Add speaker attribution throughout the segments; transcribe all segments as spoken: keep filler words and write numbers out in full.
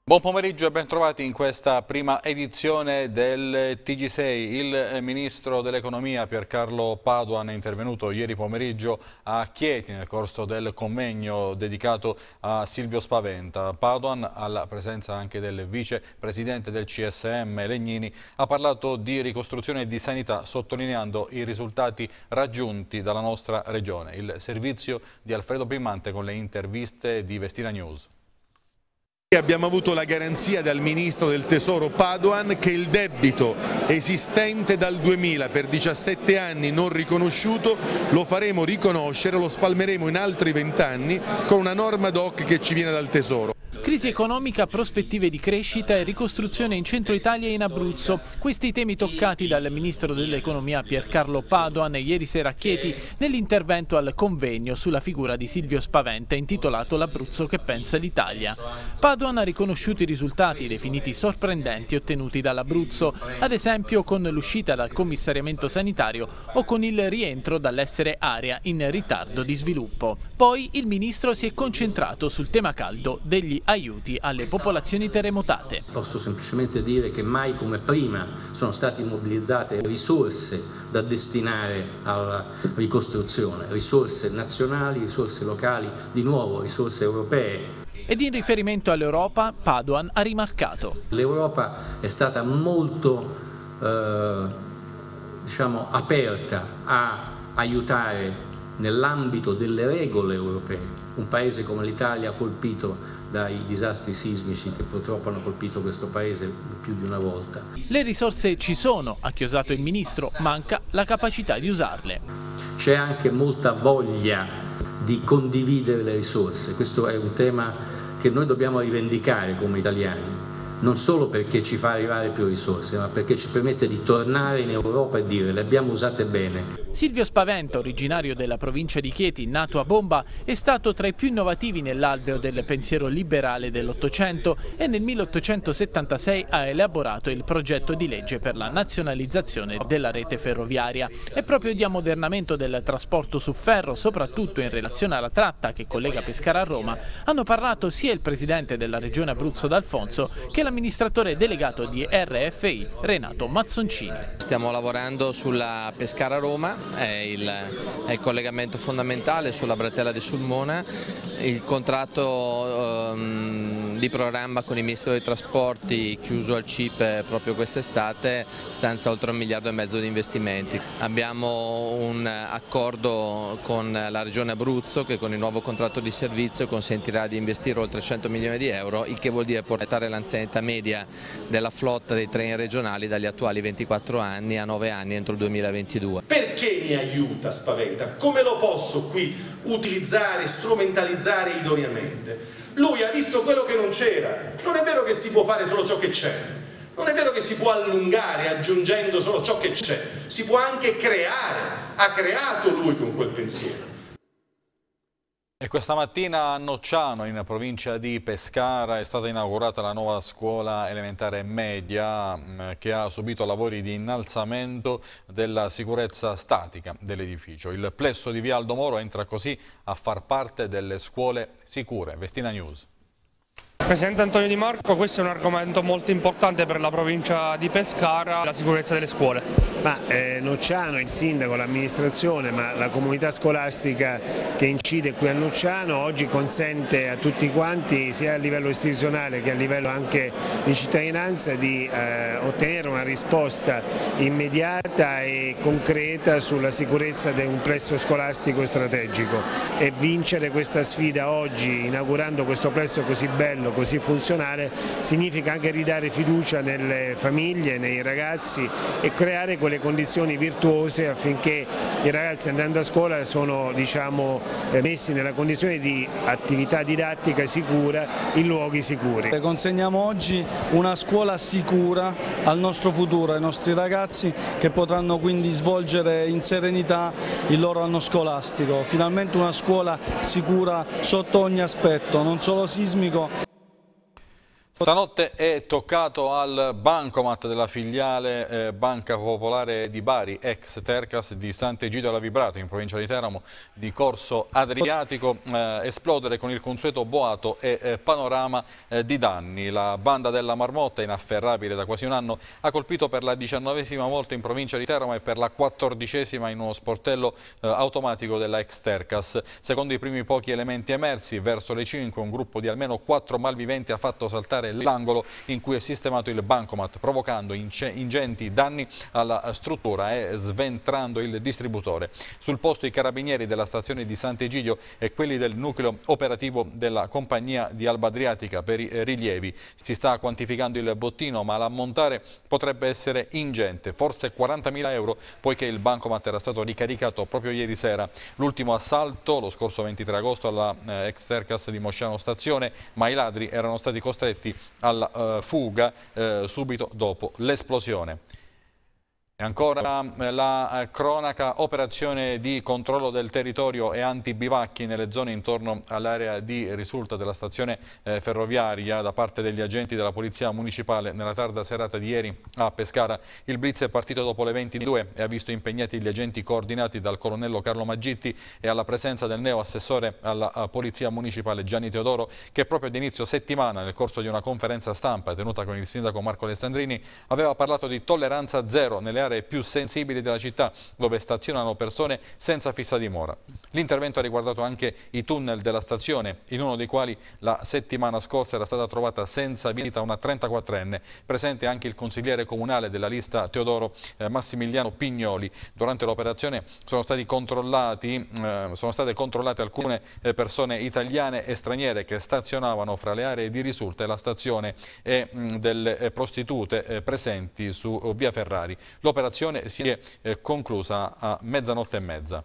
Speaker 1: Buon pomeriggio e ben trovati in questa prima edizione del T G sei. Il Ministro dell'Economia Piercarlo Padoan è intervenuto ieri pomeriggio a Chieti nel corso del convegno dedicato a Silvio Spaventa. Padoan, alla presenza anche del vicepresidente del C S M Legnini, ha parlato di ricostruzione e di sanità, sottolineando i risultati raggiunti dalla nostra regione. Il servizio di Alfredo Primante con le interviste di Vestina News.
Speaker 2: Abbiamo avuto la garanzia dal Ministro del Tesoro Padoan che il debito esistente dal duemila per diciassette anni non riconosciuto lo faremo riconoscere, lo spalmeremo in altri venti anni con una norma ad hoc che ci viene dal Tesoro.
Speaker 3: Crisi economica, prospettive di crescita e ricostruzione in Centro Italia e in Abruzzo. Questi i temi toccati dal Ministro dell'Economia Piercarlo Padoan ieri sera a Chieti nell'intervento al convegno sulla figura di Silvio Spaventa intitolato L'Abruzzo che pensa l'Italia. Padoan ha riconosciuto i risultati definiti sorprendenti ottenuti dall'Abruzzo, ad esempio con l'uscita dal commissariamento sanitario o con il rientro dall'essere area in ritardo di sviluppo. Poi il Ministro si è concentrato sul tema caldo degli aiuti alle popolazioni terremotate.
Speaker 4: Posso semplicemente dire che mai come prima sono state mobilizzate risorse da destinare alla ricostruzione, risorse nazionali, risorse locali, di nuovo risorse europee.
Speaker 3: Ed in riferimento all'Europa, Padoan ha rimarcato:
Speaker 4: l'Europa è stata molto eh, diciamo, aperta a aiutare nell'ambito delle regole europee un paese come l'Italia colpito dai disastri sismici che purtroppo hanno colpito questo paese più di una volta.
Speaker 3: Le risorse ci sono, ha chiosato il Ministro, manca la capacità di usarle.
Speaker 4: C'è anche molta voglia di condividere le risorse, questo è un tema che noi dobbiamo rivendicare come italiani, non solo perché ci fa arrivare più risorse, ma perché ci permette di tornare in Europa e dire le abbiamo usate bene.
Speaker 3: Silvio Spaventa, originario della provincia di Chieti, nato a Bomba, è stato tra i più innovativi nell'alveo del pensiero liberale dell'Ottocento e nel milleottocentosettantasei ha elaborato il progetto di legge per la nazionalizzazione della rete ferroviaria. E proprio di ammodernamento del trasporto su ferro, soprattutto in relazione alla tratta che collega Pescara a Roma, hanno parlato sia il presidente della regione Abruzzo D'Alfonso che l'amministratore delegato di R F I Renato Mazzoncini.
Speaker 5: Stiamo lavorando sulla Pescara-Roma, è il, è il collegamento fondamentale sulla bretella di Sulmona. Il contratto um, di programma con il Ministero dei Trasporti chiuso al C I P E proprio quest'estate stanzia oltre un miliardo e mezzo di investimenti. Abbiamo un accordo con la Regione Abruzzo che con il nuovo contratto di servizio consentirà di investire oltre cento milioni di euro, il che vuol dire portare l'anzianità media della flotta dei treni regionali dagli attuali ventiquattro anni a nove anni entro il duemilaventidue.
Speaker 2: Perché mi aiuta Spaventa? Come lo posso qui utilizzare, strumentalizzare idoneamente? Lui ha visto quello che non c'era. Non è vero che si può fare solo ciò che c'è. Non è vero che si può allungare aggiungendo solo ciò che c'è. Si può anche creare. Ha creato lui con quel pensiero.
Speaker 1: E questa mattina a Nocciano, in provincia di Pescara, è stata inaugurata la nuova scuola elementare media che ha subito lavori di innalzamento della sicurezza statica dell'edificio. Il plesso di Via Aldo Moro entra così a far parte delle scuole sicure. Vestina News.
Speaker 6: Presidente Antonio Di Marco, questo è un argomento molto importante per la provincia di Pescara, la sicurezza delle scuole.
Speaker 7: Ma eh, Nocciano, il sindaco, l'amministrazione, ma la comunità scolastica che incide qui a Nocciano oggi consente a tutti quanti, sia a livello istituzionale che a livello anche di cittadinanza, di eh, ottenere una risposta immediata e concreta sulla sicurezza di un plesso scolastico strategico, e vincere questa sfida oggi inaugurando questo plesso così bello, così funzionale, significa anche ridare fiducia nelle famiglie, nei ragazzi e creare quelle condizioni virtuose affinché i ragazzi andando a scuola sono, diciamo, messi nella condizione di attività didattica sicura in luoghi sicuri.
Speaker 8: Consegniamo oggi una scuola sicura al nostro futuro, ai nostri ragazzi che potranno quindi svolgere in serenità il loro anno scolastico. Finalmente una scuola sicura sotto ogni aspetto, non solo sismico.
Speaker 1: Stanotte è toccato al bancomat della filiale eh, Banca Popolare di Bari, ex Tercas di Sant'Egidio alla Vibrato, in provincia di Teramo, di Corso Adriatico, eh, esplodere con il consueto boato e eh, panorama eh, di danni. La banda della Marmotta, inafferrabile da quasi un anno, ha colpito per la diciannovesima volta in provincia di Teramo e per la quattordicesima in uno sportello eh, automatico della ex Tercas. Secondo i primi pochi elementi emersi, verso le cinque un gruppo di almeno quattro malviventi ha fatto saltare l'angolo in cui è sistemato il bancomat, provocando ingenti danni alla struttura e sventrando il distributore. Sul posto i carabinieri della stazione di Sant'Egidio e quelli del nucleo operativo della compagnia di Alba Adriatica per i rilievi. Si sta quantificando il bottino, ma l'ammontare potrebbe essere ingente, forse quarantamila euro, poiché il bancomat era stato ricaricato proprio ieri sera. L'ultimo assalto, lo scorso ventitré agosto, alla eh, ex Tercas di Mosciano Stazione, ma i ladri erano stati costretti alla uh, fuga uh, subito dopo l'esplosione. E ancora la cronaca, operazione di controllo del territorio e antibivacchi nelle zone intorno all'area di risulta della stazione eh, ferroviaria da parte degli agenti della Polizia Municipale nella tarda serata di ieri a Pescara. Il blitz è partito dopo le ventidue e ha visto impegnati gli agenti coordinati dal colonnello Carlo Maggitti e alla presenza del neo assessore alla Polizia Municipale Gianni Teodoro, che proprio ad inizio settimana, nel corso di una conferenza stampa tenuta con il sindaco Marco Alessandrini, aveva parlato di tolleranza zero nelle aree più sensibili della città, dove stazionano persone senza fissa dimora. L'intervento ha riguardato anche i tunnel della stazione, in uno dei quali la settimana scorsa era stata trovata senza vita una trentaquattrenne, presente anche il consigliere comunale della lista Teodoro eh, Massimiliano Pignoli. Durante l'operazione sono stati controllati, eh, sono state controllate alcune eh, persone italiane e straniere che stazionavano fra le aree di risulta e la stazione e mh, delle eh, prostitute eh, presenti su uh, via Ferrari. L'operazione si è eh, conclusa a mezzanotte e mezza.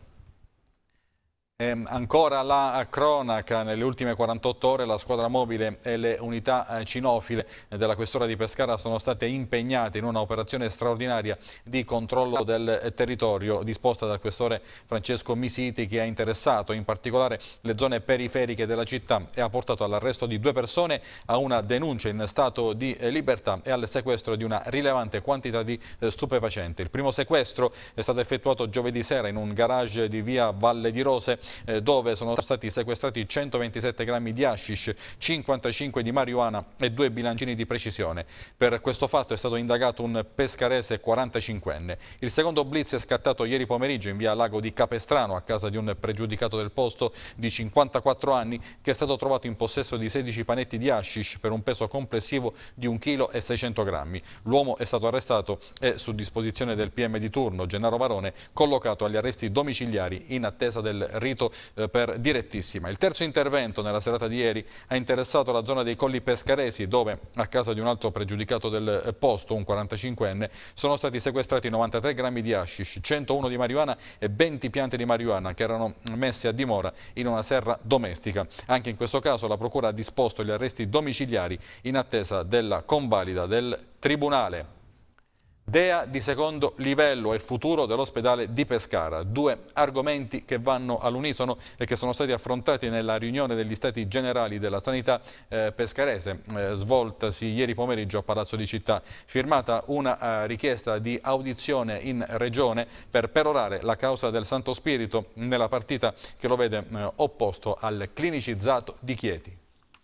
Speaker 1: E ancora la cronaca, nelle ultime quarantotto ore la squadra mobile e le unità cinofile della questura di Pescara sono state impegnate in una operazione straordinaria di controllo del territorio disposta dal questore Francesco Misiti, che ha interessato in particolare le zone periferiche della città e ha portato all'arresto di due persone, a una denuncia in stato di libertà e al sequestro di una rilevante quantità di stupefacenti. Il primo sequestro è stato effettuato giovedì sera in un garage di via Valle di Rose, dove sono stati sequestrati centoventisette grammi di hashish, cinquantacinque di marijuana e due bilancini di precisione. Per questo fatto è stato indagato un pescarese quarantacinquenne. Il secondo blitz è scattato ieri pomeriggio in via Lago di Capestrano, a casa di un pregiudicato del posto di cinquantaquattro anni, che è stato trovato in possesso di sedici panetti di hashish per un peso complessivo di un chilo e seicento grammi. L'uomo è stato arrestato e, su disposizione del P M di turno Gennaro Varone, collocato agli arresti domiciliari in attesa del rito per direttissima. Il terzo intervento nella serata di ieri ha interessato la zona dei Colli Pescaresi, dove a casa di un altro pregiudicato del posto, un quarantacinquenne, sono stati sequestrati novantatré grammi di hashish, centouno di marijuana e venti piante di marijuana che erano messe a dimora in una serra domestica. Anche in questo caso la procura ha disposto gli arresti domiciliari in attesa della convalida del tribunale. D E A di secondo livello e futuro dell'ospedale di Pescara, due argomenti che vanno all'unisono e che sono stati affrontati nella riunione degli Stati Generali della Sanità eh, pescarese, eh, svoltasi ieri pomeriggio a Palazzo di Città. Firmata una eh, richiesta di audizione in Regione per perorare la causa del Santo Spirito nella partita che lo vede eh, opposto al clinicizzato di Chieti.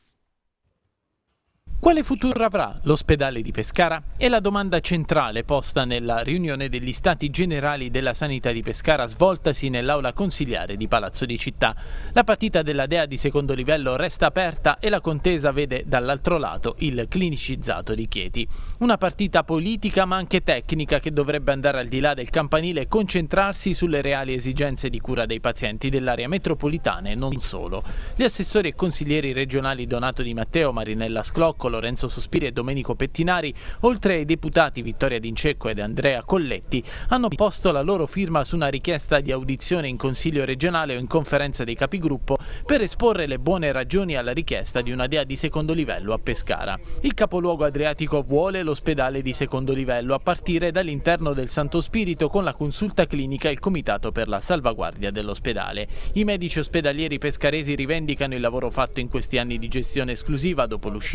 Speaker 3: Quale futuro avrà l'ospedale di Pescara? È la domanda centrale posta nella riunione degli Stati Generali della Sanità di Pescara svoltasi nell'aula consiliare di Palazzo di Città. La partita della D E A di secondo livello resta aperta e la contesa vede dall'altro lato il clinicizzato di Chieti. Una partita politica ma anche tecnica che dovrebbe andare al di là del campanile e concentrarsi sulle reali esigenze di cura dei pazienti dell'area metropolitana e non solo. Gli assessori e consiglieri regionali Donato Di Matteo, Marinella Sclocco, Lorenzo Sospiri e Domenico Pettinari, oltre ai deputati Vittoria D'Incecco ed Andrea Colletti, hanno posto la loro firma su una richiesta di audizione in Consiglio regionale o in conferenza dei capigruppo per esporre le buone ragioni alla richiesta di una D E A di secondo livello a Pescara. Il capoluogo adriatico vuole l'ospedale di secondo livello a partire dall'interno del Santo Spirito, con la consulta clinica e il comitato per la salvaguardia dell'ospedale. I medici ospedalieri pescaresi rivendicano il lavoro fatto in questi anni di gestione esclusiva dopo l'uscita dell'Unione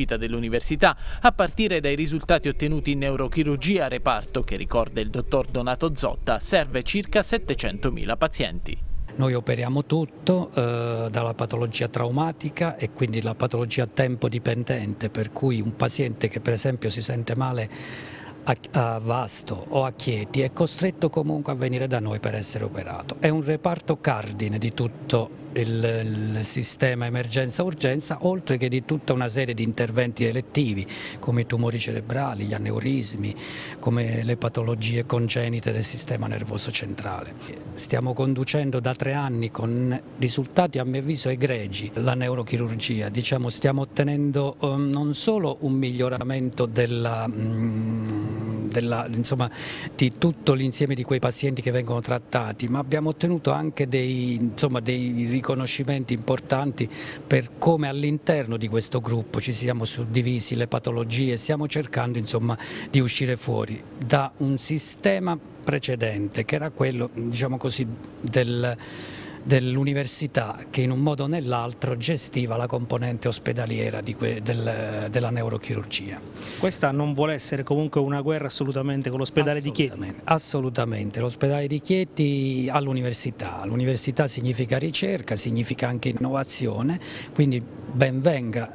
Speaker 3: università, a partire dai risultati ottenuti in neurochirurgia, reparto che, ricorda il dottor Donato Zotta, serve circa settecentomila pazienti.
Speaker 9: Noi operiamo tutto, eh, dalla patologia traumatica e quindi la patologia tempo dipendente, per cui un paziente che per esempio si sente male a, a Vasto o a Chieti è costretto comunque a venire da noi per essere operato. È un reparto cardine di tutto il, il sistema emergenza-urgenza, oltre che di tutta una serie di interventi elettivi come i tumori cerebrali, gli aneurismi, come le patologie congenite del sistema nervoso centrale. Stiamo conducendo da tre anni con risultati a mio avviso egregi la neurochirurgia, diciamo stiamo ottenendo um, non solo un miglioramento della, um, della, insomma, di tutto l'insieme di quei pazienti che vengono trattati, ma abbiamo ottenuto anche dei, insomma, dei riconoscimenti importanti per come all'interno di questo gruppo ci siamo suddivisi le patologie, stiamo cercando insomma di uscire fuori da un sistema precedente che era quello, diciamo così, del dell'università che in un modo o nell'altro gestiva la componente ospedaliera di que, del, della neurochirurgia.
Speaker 10: Questa non vuole essere comunque una guerra assolutamente con l'ospedale di Chieti?
Speaker 9: Assolutamente, l'ospedale di Chieti all'università, l'università significa ricerca, significa anche innovazione, quindi ben venga.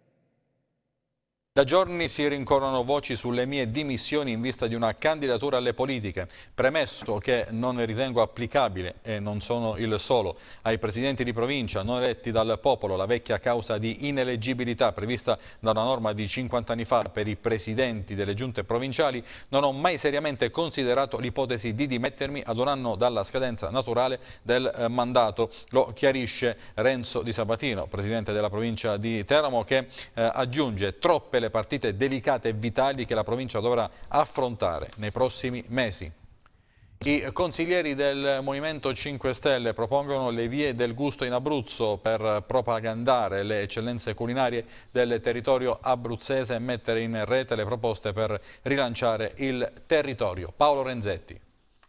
Speaker 1: Da giorni si rincorrono voci sulle mie dimissioni in vista di una candidatura alle politiche, premesso che non ne ritengo applicabile, e non sono il solo, ai presidenti di provincia non eletti dal popolo la vecchia causa di ineleggibilità prevista da una norma di cinquanta anni fa per i presidenti delle giunte provinciali. Non ho mai seriamente considerato l'ipotesi di dimettermi ad un anno dalla scadenza naturale del mandato, lo chiarisce Renzo Di Sabatino, presidente della provincia di Teramo, che eh, aggiunge troppe le partite delicate e vitali che la provincia dovrà affrontare nei prossimi mesi. I consiglieri del Movimento cinque Stelle propongono le vie del gusto in Abruzzo per propagandare le eccellenze culinarie del territorio abruzzese e mettere in rete le proposte per rilanciare il territorio. Paolo Renzetti.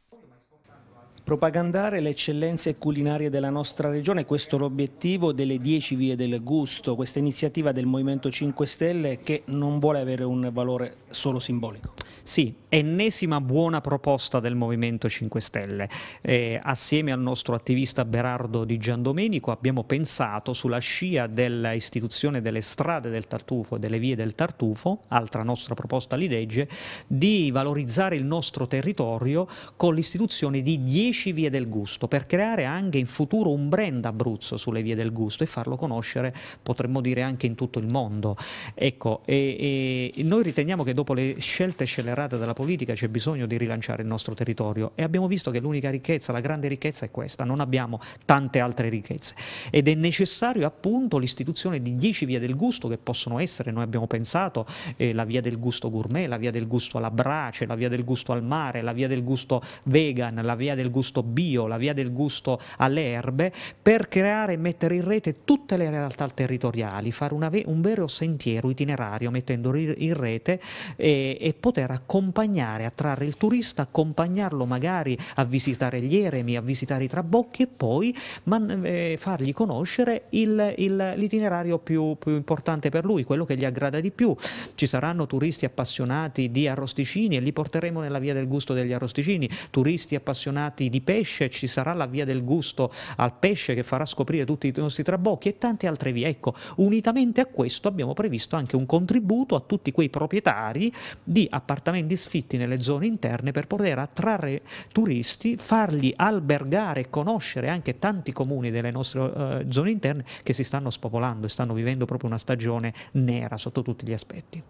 Speaker 11: Propagandare le eccellenze culinarie della nostra regione, questo è l'obiettivo delle dieci vie del gusto, questa iniziativa del Movimento cinque Stelle che non vuole avere un valore solo simbolico.
Speaker 12: Sì, ennesima buona proposta del Movimento cinque Stelle. Eh, assieme al nostro attivista Berardo Di Giandomenico abbiamo pensato, sulla scia dell'istituzione delle strade del Tartufo e delle vie del Tartufo, altra nostra proposta di legge, di valorizzare il nostro territorio con l'istituzione di dieci vie del gusto, per creare anche in futuro un brand Abruzzo sulle vie del gusto e farlo conoscere, potremmo dire, anche in tutto il mondo. Ecco, e, e noi riteniamo che dopo le scelte scellerate della politica c'è bisogno di rilanciare il nostro territorio, e abbiamo visto che l'unica ricchezza, la grande ricchezza è questa, non abbiamo tante altre ricchezze, ed è necessario appunto l'istituzione di dieci vie del gusto che possono essere, noi abbiamo pensato, eh, la via del gusto gourmet, la via del gusto alla brace, la via del gusto al mare, la via del gusto vegan, la via del gusto bio, la via del gusto alle erbe, per creare e mettere in rete tutte le realtà territoriali, fare una, un vero sentiero itinerario mettendo in rete e, e poter accompagnare, attrarre il turista, accompagnarlo magari a visitare gli eremi, a visitare i trabocchi e poi man, eh, fargli conoscere l'itinerario più, più importante per lui, quello che gli aggrada di più. Ci saranno turisti appassionati di arrosticini e li porteremo nella via del gusto degli arrosticini, turisti appassionati di pesce, ci sarà la via del gusto al pesce che farà scoprire tutti i nostri trabocchi e tante altre vie. Ecco, unitamente a questo abbiamo previsto anche un contributo a tutti quei proprietari di appartamenti sfitti nelle zone interne per poter attrarre turisti, farli albergare e conoscere anche tanti comuni delle nostre uh, zone interne che si stanno spopolando e stanno vivendo proprio una stagione nera sotto tutti gli aspetti.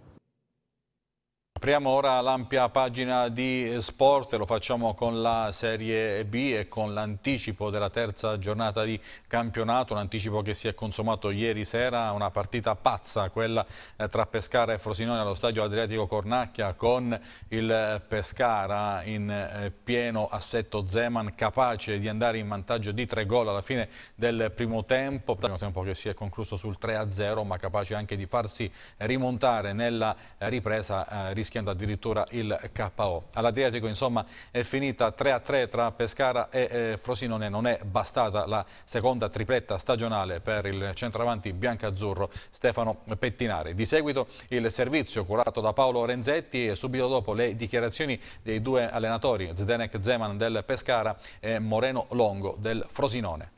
Speaker 1: Apriamo ora l'ampia pagina di sport, lo facciamo con la Serie B e con l'anticipo della terza giornata di campionato, un anticipo che si è consumato ieri sera, una partita pazza, quella tra Pescara e Frosinone allo stadio Adriatico Cornacchia, con il Pescara in pieno assetto Zeman, capace di andare in vantaggio di tre gol alla fine del primo tempo, primo tempo che si è concluso sul tre a zero, ma capace anche di farsi rimontare nella ripresa, eh, rischiando rischiando addirittura il K O. All'Adriatico insomma è finita tre a tre tra Pescara e eh, Frosinone. Non è bastata la seconda tripletta stagionale per il centravanti biancazzurro Stefano Pettinari. Di seguito il servizio curato da Paolo Renzetti e subito dopo le dichiarazioni dei due allenatori, Zdenek Zeman del Pescara e Moreno Longo del Frosinone.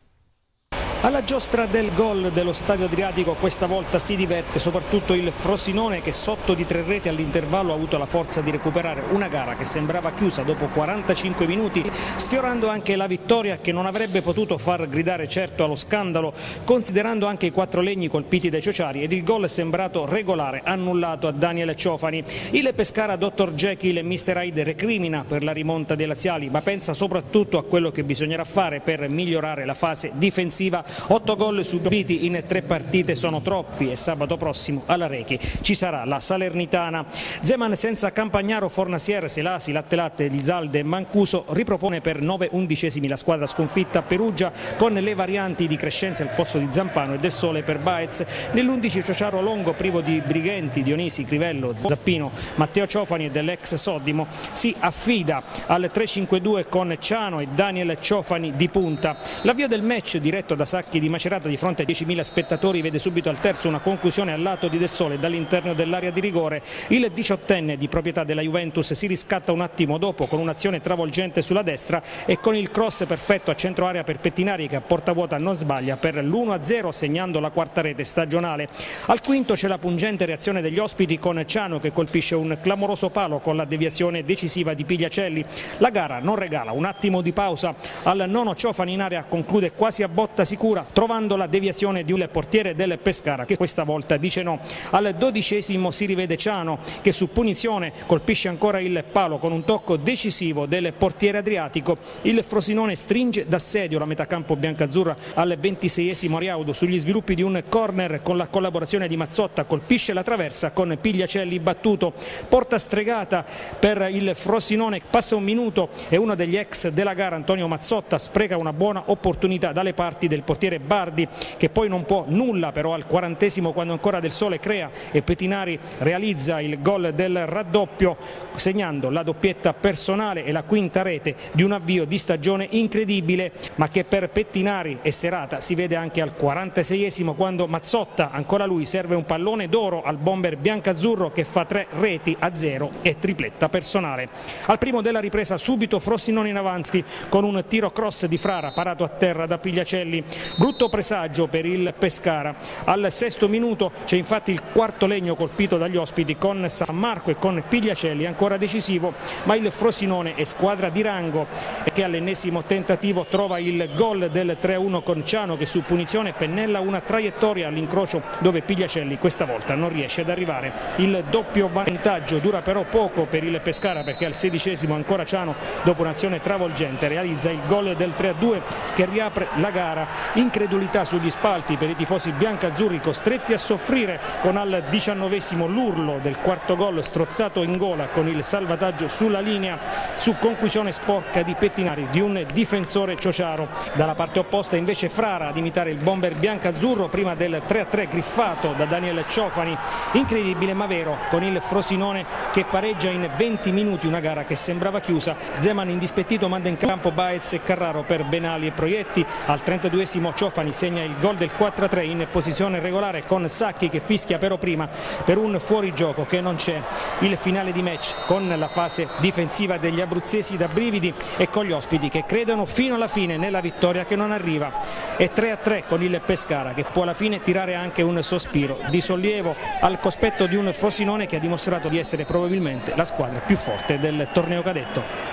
Speaker 11: Alla giostra del gol dello Stadio Adriatico questa volta si diverte soprattutto il Frosinone, che sotto di tre reti all'intervallo ha avuto la forza di recuperare una gara che sembrava chiusa dopo quarantacinque minuti, sfiorando anche la vittoria che non avrebbe potuto far gridare certo allo scandalo, considerando anche i quattro legni colpiti dai Ciociari ed il gol sembrato regolare annullato a Daniel Ciofani. Il Pescara dottor Jekyll e mister Hyde recrimina per la rimonta dei laziali, ma pensa soprattutto a quello che bisognerà fare per migliorare la fase difensiva. Otto gol subiti in tre partite sono troppi e sabato prossimo alla Rechi ci sarà la Salernitana. Zeman senza Campagnaro, Fornasier, Selasi, Latte Latte, Lizalde e Mancuso ripropone per nove undicesimi la squadra sconfitta a Perugia, con le varianti di Crescenzi al posto di Zampano e Del Sole per Baez. Nell'undici Ciociaro Longo privo di Brighenti, Dionisi, Crivello, Zappino, Matteo Ciofani e dell'ex Soddimo si affida al tre cinque due con Ciano e Daniel Ciofani di punta. L'avvio del match diretto da Sacchi di Macerata di fronte a diecimila spettatori vede subito al terzo una conclusione al lato di Del Sole dall'interno dell'area di rigore. Il diciottenne di proprietà della Juventus si riscatta un attimo dopo con un'azione travolgente sulla destra e con il cross perfetto a centro area per Pettinari, che a porta vuota non sbaglia per l'uno a zero, segnando la quarta rete stagionale. Al quinto c'è la pungente reazione degli ospiti con Ciano che colpisce un clamoroso palo con la deviazione decisiva di Pigliacelli. La gara non regala un attimo di pausa. Al nono Ciofani in area conclude quasi a botta sicura, trovando la deviazione di un portiere del Pescara che questa volta dice no. Al dodicesimo si rivede Ciano che su punizione colpisce ancora il palo con un tocco decisivo del portiere adriatico. Il Frosinone stringe d'assedio la metacampo biancazzurra. Al ventiseiesimo Ariaudo sugli sviluppi di un corner con la collaborazione di Mazzotta colpisce la traversa con Pigliacelli battuto. Porta stregata per il Frosinone, passa un minuto e uno degli ex della gara, Antonio Mazzotta, spreca una buona opportunità dalle parti del portiere Bardi, che poi non può nulla però al quarantesimo, quando ancora Del Sole crea e Pettinari realizza il gol del raddoppio, segnando la doppietta personale e la quinta rete di un avvio di stagione incredibile, ma che per Pettinari è serata si vede anche al quarantaseiesimo, quando Mazzotta, ancora lui, serve un pallone d'oro al bomber biancazzurro che fa tre reti a zero e tripletta personale. Al primo della ripresa subito Frosinone in avanti con un tiro cross di Frara parato a terra da Pigliacelli. Brutto presagio per il Pescara. Al sesto minuto c'è infatti il quarto legno colpito dagli ospiti con San Marco e con Pigliacelli ancora decisivo, ma il Frosinone è squadra di rango e che all'ennesimo tentativo trova il gol del tre a uno con Ciano, che su punizione pennella una traiettoria all'incrocio dove Pigliacelli questa volta non riesce ad arrivare. Il doppio vantaggio dura però poco per il Pescara, perché al sedicesimo ancora Ciano, dopo un'azione travolgente, realizza il gol del tre a due che riapre la gara. Incredulità sugli spalti per i tifosi biancazzurri, costretti a soffrire con al diciannovesimo l'urlo del quarto gol strozzato in gola con il salvataggio sulla linea su conclusione sporca di Pettinari, di un difensore ciociaro. Dalla parte opposta invece Frara ad imitare il bomber biancazzurro prima del tre a tre griffato da Daniel Ciofani. Incredibile ma vero, con il Frosinone che pareggia in venti minuti una gara che sembrava chiusa. Zeman indispettito manda in campo Baez e Carraro per Benali e Proietti. Al trentaduesimo Ciofani segna il gol del quattro a tre in posizione regolare, con Sacchi che fischia però prima per un fuorigioco che non c'è. Il finale di match con la fase difensiva degli abruzzesi da brividi e con gli ospiti che credono fino alla fine nella vittoria che non arriva. È tre a tre con il Pescara che può alla fine tirare anche un sospiro di sollievo al cospetto di un Frosinone che ha dimostrato di essere probabilmente la squadra più forte del torneo cadetto.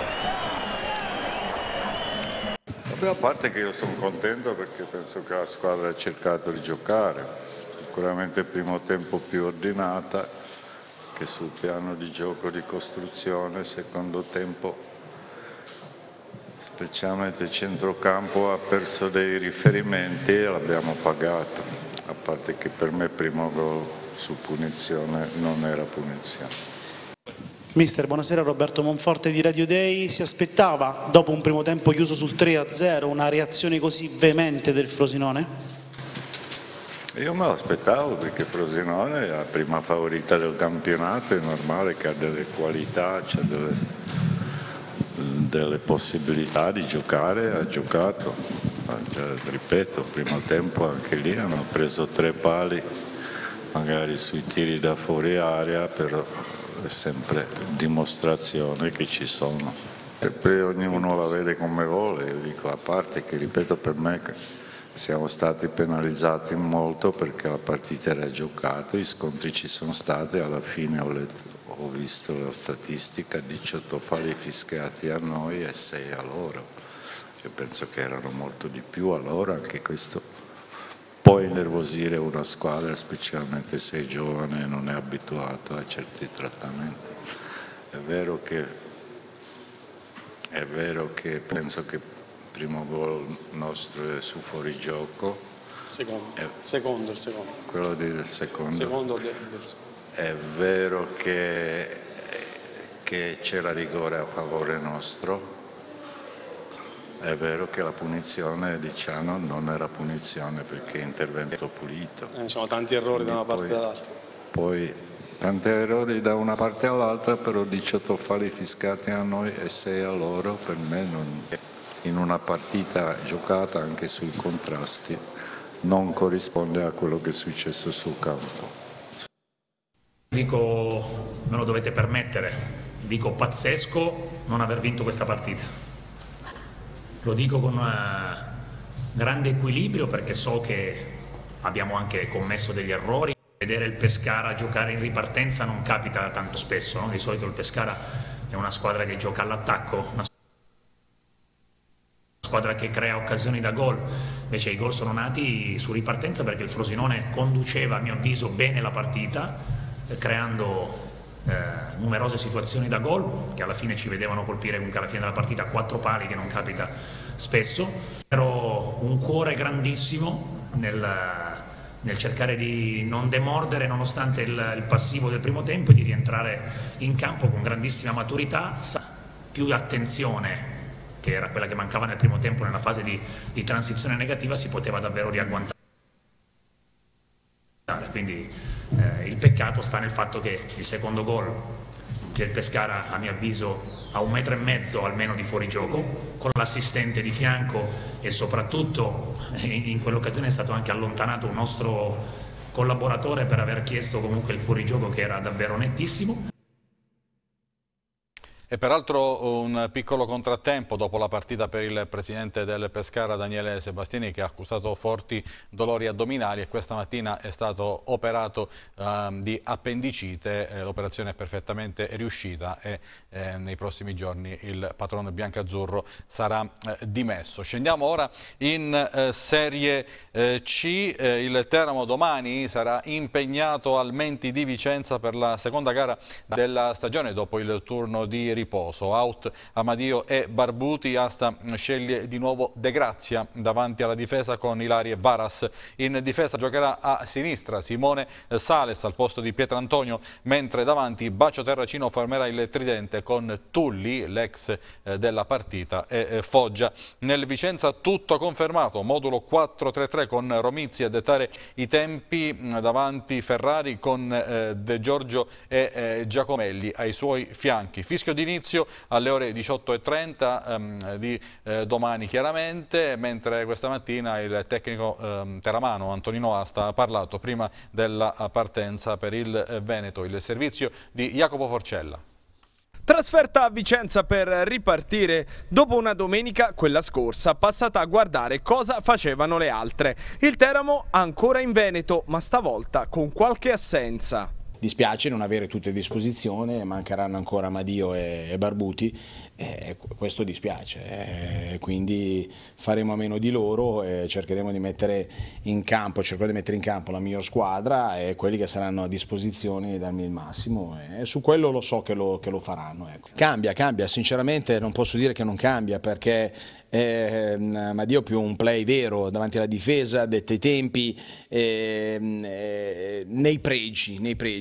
Speaker 13: A parte che io sono contento perché penso che la squadra ha cercato di giocare, sicuramente il primo tempo più ordinata, che sul piano di gioco, di costruzione, secondo tempo, specialmente il centrocampo ha perso dei riferimenti e l'abbiamo pagato, a parte che per me il primo gol su punizione non era punizione.
Speaker 14: Mister, buonasera, Roberto Monforte di Radio Day. Si aspettava, dopo un primo tempo chiuso sul tre a zero, una reazione così veemente del Frosinone?
Speaker 13: Io me l'aspettavo perché Frosinone è la prima favorita del campionato, è normale che ha delle qualità, c'ha delle, delle possibilità di giocare, ha giocato, cioè, ripeto, primo tempo anche lì hanno preso tre pali, magari sui tiri da fuori area, però è sempre dimostrazione che ci sono. E poi ognuno la vede come vuole, io dico a parte che, ripeto, per me siamo stati penalizzati molto perché la partita era giocata, gli scontri ci sono stati, alla fine ho, letto, ho visto la statistica, diciotto falli fischiati a noi e sei a loro. Io penso che erano molto di più a loro, anche questo può innervosire una squadra, specialmente se è giovane e non è abituato a certi trattamenti. È vero che, è vero che penso che il primo gol nostro è su fuorigioco.
Speaker 14: Secondo,
Speaker 13: è,
Speaker 14: secondo il secondo.
Speaker 13: Quello del secondo.
Speaker 14: Secondo del, del secondo.
Speaker 13: È vero che, che c'era rigore a favore nostro. È vero che la punizione di Ciano non era punizione perché è intervento pulito.
Speaker 14: Eh, ci sono tanti errori da una parte e dall'altra.
Speaker 13: Poi tanti errori da una parte all'altra, però diciotto falli fiscati a noi e sei a loro, per me non, in una partita giocata anche sui contrasti non corrisponde a quello che è successo sul campo.
Speaker 15: Dico, me lo dovete permettere, dico pazzesco non aver vinto questa partita. Lo dico con grande equilibrio perché so che abbiamo anche commesso degli errori. Vedere il Pescara giocare in ripartenza non capita tanto spesso, no? Di solito il Pescara è una squadra che gioca all'attacco, una squadra che crea occasioni da gol, invece i gol sono nati su ripartenza perché il Frosinone conduceva, a mio avviso, bene la partita, creando Eh, numerose situazioni da gol che alla fine ci vedevano colpire comunque alla fine della partita quattro pali, che non capita spesso. Ero un cuore grandissimo nel, nel cercare di non demordere nonostante il, il passivo del primo tempo e di rientrare in campo con grandissima maturità, più attenzione, che era quella che mancava nel primo tempo nella fase di, di transizione negativa, si poteva davvero riagguantare. Quindi eh, il peccato sta nel fatto che il secondo gol del Pescara, a mio avviso, a un metro e mezzo almeno di fuorigioco, con l'assistente di fianco e soprattutto in, in quell'occasione è stato anche allontanato un nostro collaboratore per aver chiesto comunque il fuorigioco, che era davvero nettissimo.
Speaker 1: E peraltro un piccolo contrattempo dopo la partita per il presidente del Pescara, Daniele Sebastiani, che ha accusato forti dolori addominali e questa mattina è stato operato eh, di appendicite. Eh, l'operazione è perfettamente riuscita e eh, nei prossimi giorni il patrono biancazzurro sarà eh, dimesso. Scendiamo ora in eh, Serie eh, C. Eh, il Teramo domani sarà impegnato al Menti di Vicenza per la seconda gara della stagione dopo il turno di riposo. Out Amadio e Barbuti. Asta sceglie di nuovo De Grazia davanti alla difesa con Ilari e Varas. In difesa giocherà a sinistra Simone Sales al posto di Pietrantonio, mentre davanti Bacio Terracino formerà il tridente con Tulli, l'ex della partita, e Foggia. Nel Vicenza tutto confermato, modulo quattro tre tre con Romizzi a dettare i tempi, davanti Ferrari con De Giorgio e Giacomelli ai suoi fianchi. Fischio di inizio alle ore diciotto e trenta ehm, di eh, domani chiaramente, mentre questa mattina il tecnico ehm, teramano Antonino Asta ha parlato prima della partenza per il eh, Veneto, il servizio di Jacopo Forcella.
Speaker 16: Trasferta a Vicenza per ripartire dopo una domenica, quella scorsa, passata a guardare cosa facevano le altre. Il Teramo ancora in Veneto, ma stavolta con qualche assenza.
Speaker 17: Dispiace non avere tutte a disposizione, mancheranno ancora Amadio e, e Barbuti, eh, questo dispiace, eh, quindi faremo a meno di loro e cercheremo di mettere in campo, cercherò di mettere in campo la miglior squadra e quelli che saranno a disposizione di darmi il massimo, e su quello lo so che lo, che lo faranno. Ecco. Cambia, cambia, sinceramente non posso dire che non cambia, perché Eh, Amadio più un play vero davanti alla difesa, detta i tempi, eh, eh, nei pregi, nei pregi.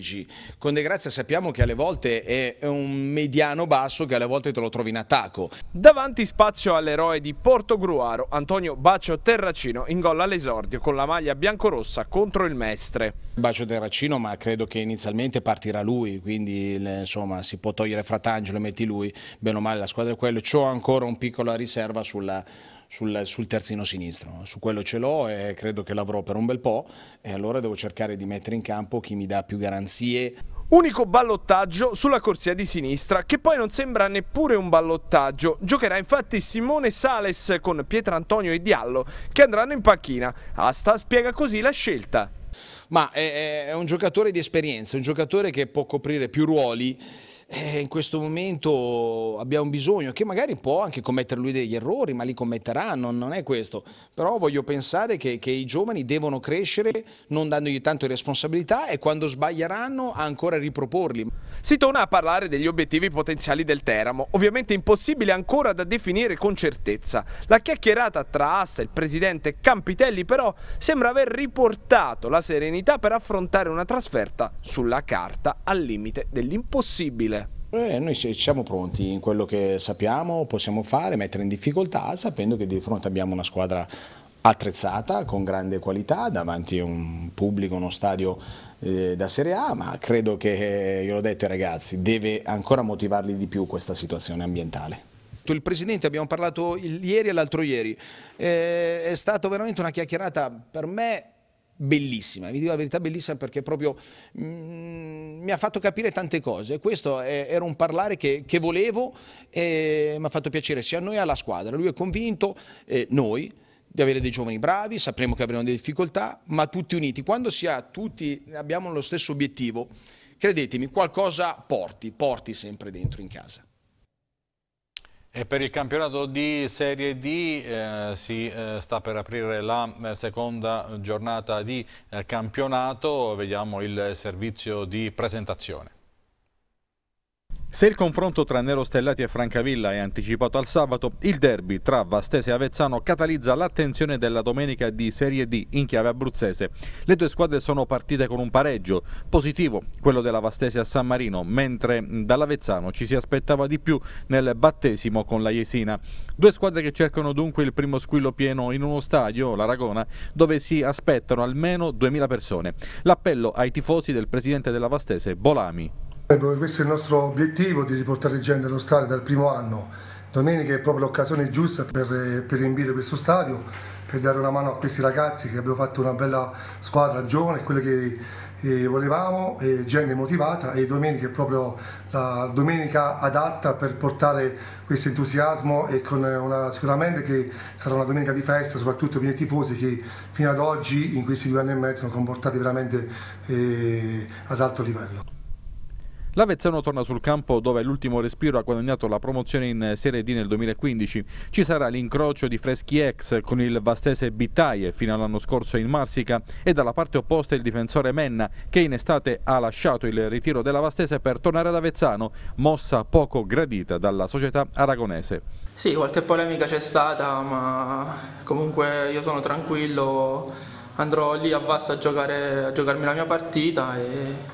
Speaker 17: Luigi. Con De Grazia sappiamo che alle volte è un mediano basso che alle volte te lo trovi in attacco.
Speaker 16: Davanti spazio all'eroe di Portogruaro, Antonio Bacio Terracino, in gol all'esordio con la maglia biancorossa contro il Mestre.
Speaker 17: Bacio Terracino, ma credo che inizialmente partirà lui, quindi insomma si può togliere Fratangelo e metti lui, bene o male la squadra è quello. C'ho ancora un piccola riserva sulla, sul, sul terzino sinistro, su quello ce l'ho e credo che l'avrò per un bel po' e allora devo cercare di mettere in campo chi mi dà più garanzie.
Speaker 16: Unico ballottaggio sulla corsia di sinistra, che poi non sembra neppure un ballottaggio. Giocherà infatti Simone Sales con Pietrantonio e Diallo, che andranno in panchina. Asta spiega così la scelta.
Speaker 17: Ma è, è un giocatore di esperienza, un giocatore che può coprire più ruoli. Eh, in questo momento abbiamo bisogno, che magari può anche commettere lui degli errori, ma li commetterà, non, non è questo. Però voglio pensare che, che i giovani devono crescere non dandogli tanto responsabilità e quando sbaglieranno ancora riproporli.
Speaker 16: Si torna a parlare degli obiettivi potenziali del Teramo, ovviamente impossibile ancora da definire con certezza. La chiacchierata tra Asta e il presidente Campitelli però sembra aver riportato la serenità per affrontare una trasferta sulla carta al limite dell'impossibile.
Speaker 17: Eh, noi siamo pronti in quello che sappiamo, possiamo fare, mettere in difficoltà, sapendo che di fronte abbiamo una squadra attrezzata, con grande qualità, davanti a un pubblico, uno stadio eh, da Serie A, ma credo che, eh, io l'ho detto ai ragazzi, deve ancora motivarli di più questa situazione ambientale. Il presidente, abbiamo parlato ieri e l'altro ieri, eh, è stata veramente una chiacchierata per me bellissima, vi dico la verità, bellissima perché proprio mm, mi ha fatto capire tante cose. Questo è, era un parlare che, che volevo e mi ha fatto piacere sia a noi che alla squadra. Lui è convinto, eh, noi, di avere dei giovani bravi, sapremo che avremo delle difficoltà, ma tutti uniti. Quando si ha tutti, abbiamo lo stesso obiettivo, credetemi, qualcosa porti, porti sempre dentro in casa.
Speaker 1: E per il campionato di Serie D eh, si eh, sta per aprire la eh, seconda giornata di eh, campionato, vediamo il servizio di presentazione. Se il confronto tra Nerostellati e Francavilla è anticipato al sabato, il derby tra Vastese e Avezzano catalizza l'attenzione della domenica di Serie D in chiave abruzzese. Le due squadre sono partite con un pareggio positivo, quello della Vastese a San Marino, mentre dall'Avezzano ci si aspettava di più nel battesimo con la Jesina. Due squadre che cercano dunque il primo squillo pieno in uno stadio, l'Aragona, dove si aspettano almeno duemila persone. L'appello ai tifosi del presidente della Vastese, Bolami.
Speaker 18: Questo è il nostro obiettivo, di riportare gente allo stadio dal primo anno. Domenica è proprio l'occasione giusta per, per riempire questo stadio, per dare una mano a questi ragazzi che abbiamo fatto una bella squadra giovane, quello che eh, volevamo, eh, gente motivata, e domenica è proprio la domenica adatta per portare questo entusiasmo e con una, sicuramente che sarà una domenica di festa, soprattutto per i tifosi che fino ad oggi, in questi due anni e mezzo, sono comportati veramente eh, ad alto livello.
Speaker 1: L'Avezzano torna sul campo dove l'ultimo respiro ha guadagnato la promozione in Serie D nel duemilaquindici. Ci sarà l'incrocio di Freschi ex con il Vastese Bittaie fino all'anno scorso in Marsica e dalla parte opposta il difensore Menna che in estate ha lasciato il ritiro della Vastese per tornare ad Avezzano, mossa poco gradita dalla società aragonese.
Speaker 19: Sì, qualche polemica c'è stata, ma comunque io sono tranquillo, andrò lì a Vasta a, giocare, a giocarmi la mia partita e...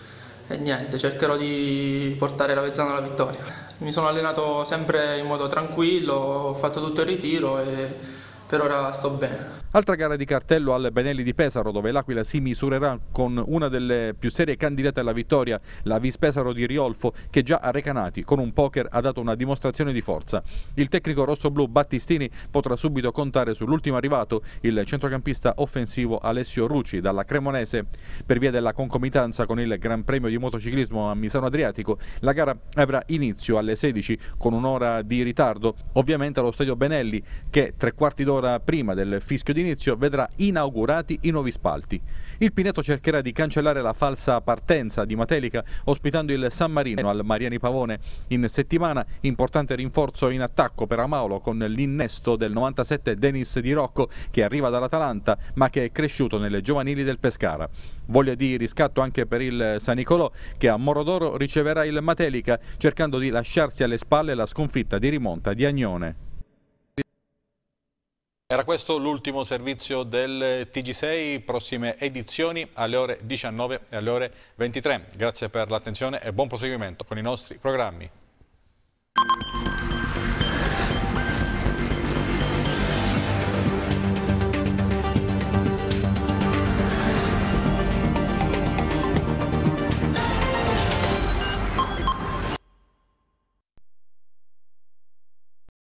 Speaker 19: E niente, cercherò di portare l'Avezzano alla vittoria. Mi sono allenato sempre in modo tranquillo, ho fatto tutto il ritiro e per ora sto bene.
Speaker 1: Altra gara di cartello al Benelli di Pesaro, dove l'Aquila si misurerà con una delle più serie candidate alla vittoria, la Vis Pesaro di Riolfo, che già a Recanati con un poker ha dato una dimostrazione di forza. Il tecnico rossoblu Battistini potrà subito contare sull'ultimo arrivato, il centrocampista offensivo Alessio Rucci dalla Cremonese. Per via della concomitanza con il Gran Premio di motociclismo a Misano Adriatico, la gara avrà inizio alle sedici con un'ora di ritardo, ovviamente allo stadio Benelli, che tre quarti d'ora prima del fischio di inizio vedrà inaugurati i nuovi spalti. Il Pineto cercherà di cancellare la falsa partenza di Matelica ospitando il San Marino al Mariani Pavone. In settimana importante rinforzo in attacco per Amaulo con l'innesto del novantasette Denis Di Rocco, che arriva dall'Atalanta ma che è cresciuto nelle giovanili del Pescara. Voglia di riscatto anche per il San Nicolò, che a Morodoro riceverà il Matelica cercando di lasciarsi alle spalle la sconfitta di rimonta di Agnone. Era questo l'ultimo servizio del T G sei, prossime edizioni alle ore diciannove e alle ore ventitré. Grazie per l'attenzione e buon proseguimento con i nostri programmi.